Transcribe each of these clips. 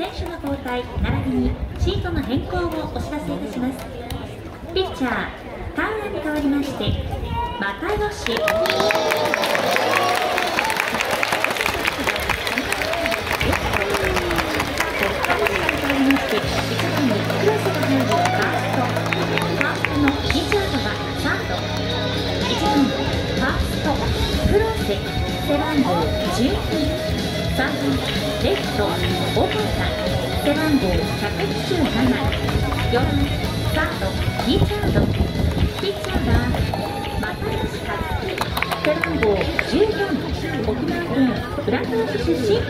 選手の交代並びにシートの変更をお知らせいたします。ピッチャータウラに代わりまして又吉背番号12、3番レフト小畑背番号127、4番サードリチャード、ピッチャーが又吉和樹背番号14、沖縄県浦添市出身。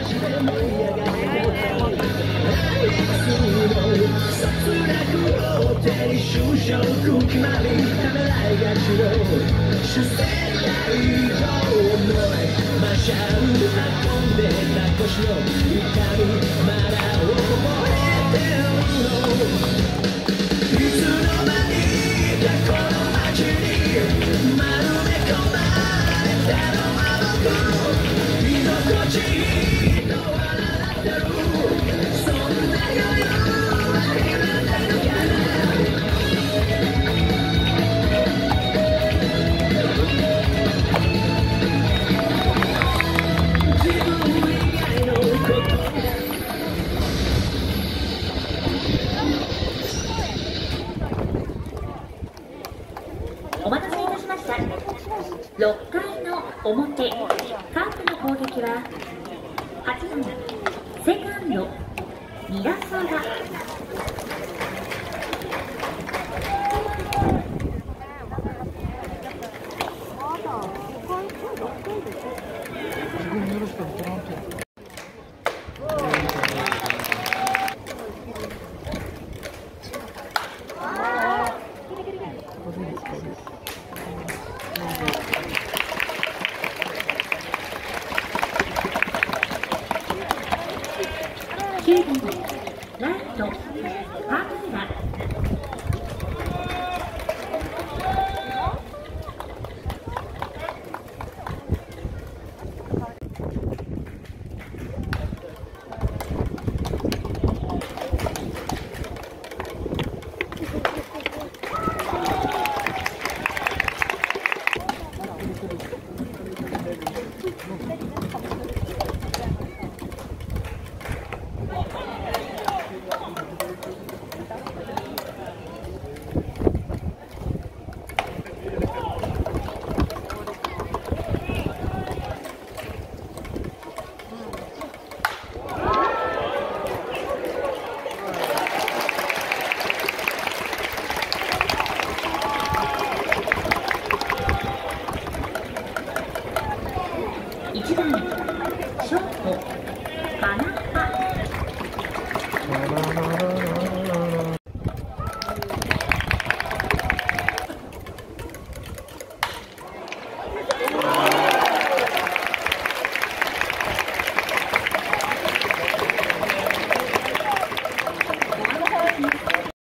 お待たせいたしました。6回の表、カープの攻撃は8番セカンド韮澤。9番ライト羽村。1番ショート田中。